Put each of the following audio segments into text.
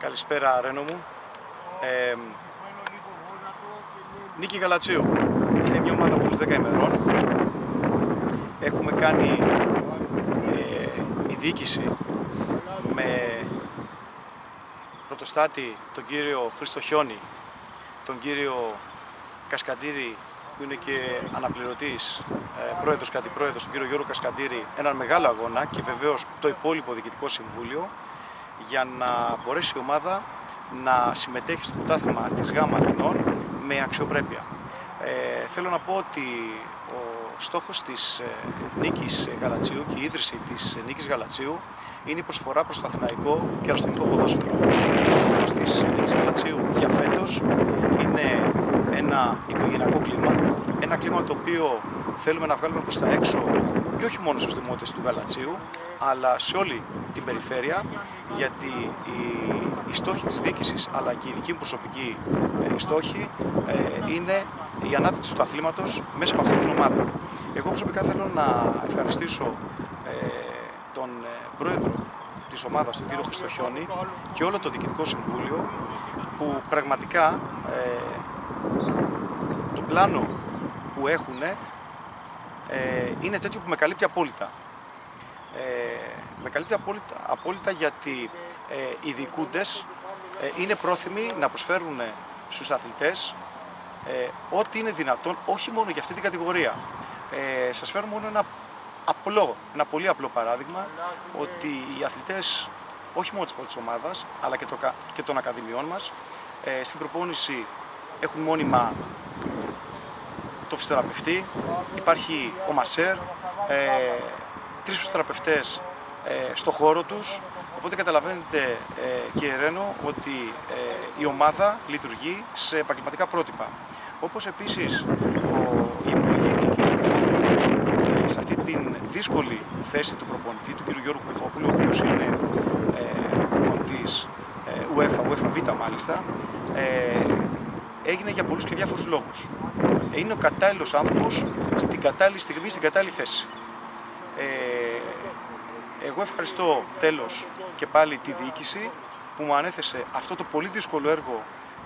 Καλησπέρα Ρένο μου. Νίκη Γαλατσίου. Είναι μια ομάδα μόλις 10 ημερών. Έχουμε κάνει η διοίκηση με πρωτοστάτη τον κύριο Χρήστο Χιόνι, τον κύριο Κασκαντήρη που είναι και αναπληρωτής πρόεδρος και αντιπρόεδρος, τον κύριο Γιώργο Κασκαντήρη, έναν μεγάλο αγώνα και βεβαίως το υπόλοιπο διοικητικό συμβούλιο για να μπορέσει η ομάδα να συμμετέχει στο πρωτάθλημα της ΓΑΜΑ Αθηνών με αξιοπρέπεια. Θέλω να πω ότι ο στόχος της Νίκης Γαλατσίου και η ίδρυση της Νίκης Γαλατσίου είναι η προσφορά προς το αθηναϊκό και αεραστηνικό ποδόσφαιρο. Ο στόχος της Νίκης Γαλατσίου για φέτος είναι ένα οικογενειακό κλίμα, ένα κλίμα το οποίο θέλουμε να βγάλουμε προς τα έξω και όχι μόνο στους δημότες του Γαλατσίου, αλλά σε όλη την περιφέρεια, γιατί οι στόχοι της διοίκησης αλλά και η δική μου προσωπική στόχοι είναι η ανάπτυξη του αθλήματος μέσα από αυτή την ομάδα. Εγώ προσωπικά θέλω να ευχαριστήσω τον πρόεδρο της ομάδας, τον κύριο Χρήστο Χιόνι, και όλο το διοικητικό συμβούλιο που πραγματικά το πλάνο που έχουν είναι τέτοιο που με καλύπτει απόλυτα. Με καλύπτει απόλυτα γιατί οι διοικούντες είναι πρόθυμοι να προσφέρουν στους αθλητές ό,τι είναι δυνατόν, όχι μόνο για αυτή την κατηγορία. Σας φέρω μόνο ένα πολύ απλό παράδειγμα, ότι οι αθλητές όχι μόνο της πρώτης ομάδας αλλά και των ακαδημιών μας στην προπόνηση έχουν μόνιμα το φυσιοθεραπευτή, υπάρχει ο μασέρ, 3 φυσιοθεραπευτές στο χώρο τους, οπότε καταλαβαίνετε κύριε Ρένο ότι η ομάδα λειτουργεί σε επαγγελματικά πρότυπα. Όπως επίσης η επιλογή του κ. Κουφόπουλου σε αυτή την δύσκολη θέση του προπονητή, του κ. Γιώργου Κουφόπουλου, ο οποίος είναι προπονητής UEFA Β μάλιστα, έγινε για πολλούς και διάφορους λόγους. Είναι ο κατάλληλος άνθρωπος στην κατάλληλη στιγμή, στην κατάλληλη θέση. Εγώ ευχαριστώ τέλος και πάλι τη διοίκηση που μου ανέθεσε αυτό το πολύ δύσκολο έργο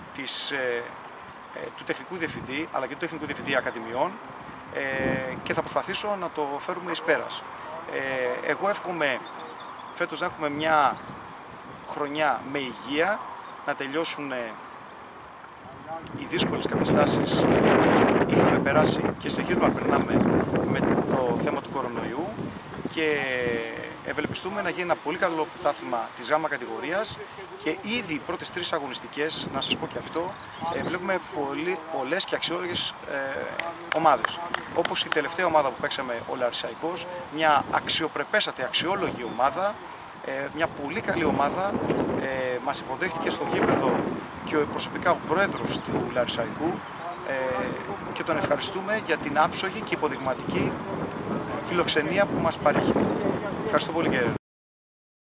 του τεχνικού διευθυντή αλλά και του τεχνικού διευθυντή ακαδημιών και θα προσπαθήσω να το φέρουμε εις πέρας. Εγώ εύχομαι φέτος να έχουμε μια χρονιά με υγεία, να τελειώσουν οι δύσκολες καταστάσεις είχαμε περάσει και συνεχίζουμε να περνάμε με το θέμα του κορονοϊού και ευελπιστούμε να γίνει ένα πολύ καλό πρωτάθλημα της ΓΑΜΑ κατηγορίας και ήδη οι πρώτες 3 αγωνιστικές, να σας πω και αυτό, βλέπουμε πολλές και αξιόλογες ομάδες. Όπως η τελευταία ομάδα που παίξαμε, ο Λαρισαϊκός, μια αξιοπρεπέστατη, αξιόλογη ομάδα, μια πολύ καλή ομάδα, μας υποδέχτηκε στο γήπεδο και προσωπικά ο πρόεδρος του Λαρισαϊκού και τον ευχαριστούμε για την άψογη και υποδειγματική φιλοξενία που μας παρέχει. Ευχαριστώ πολύ κύριε.